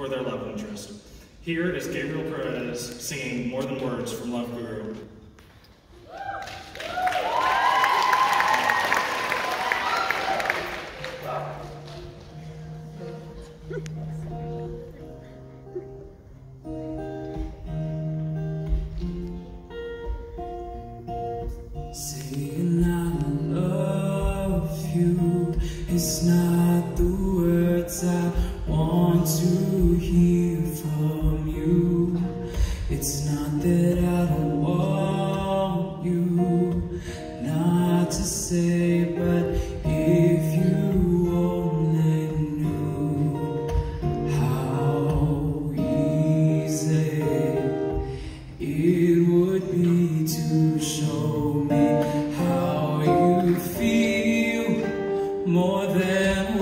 for their love interest. Here is Gabriel Paredes singing More Than Words from Love Guru. Saying I love you is not the words I want to hear from you. It's not that I don't want you not to say, but if you only knew how easy it would be to show me how you feel. More than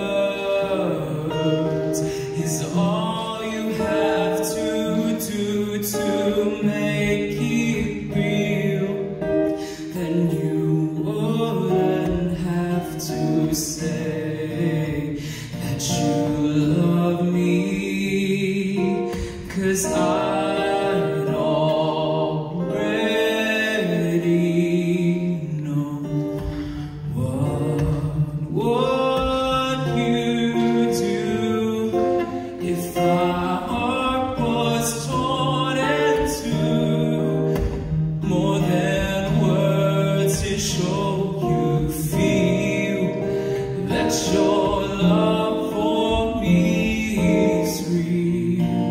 words is all you have to do to make it real. Then you wouldn't have to say that you love me, 'cause I'd already know what you do if our heart was torn in two. More than words to show you feel that your love for me is real.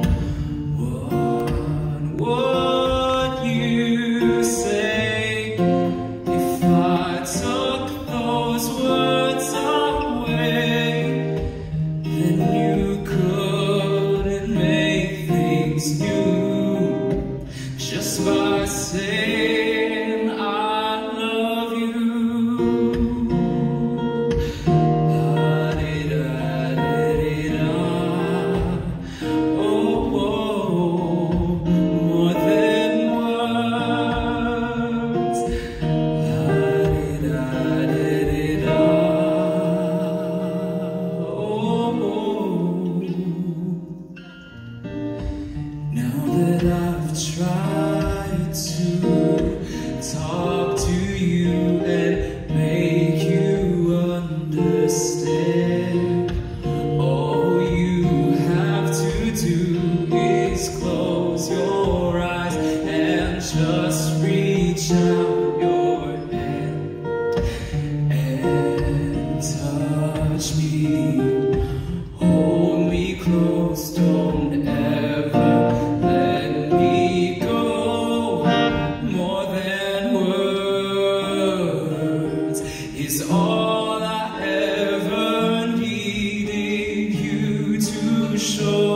What you say if I took those words away? Then you couldn't make things new just by saying I love you. La-di-da-di-da. Oh, oh, more than words. La-di-da-di-da. Oh, now that I've tried to talk to you and make you understand, all you have to do is close your eyes and just reach out your hand and touch me. Hold me close, don't ever let me go. More than words is all I ever needed you to show.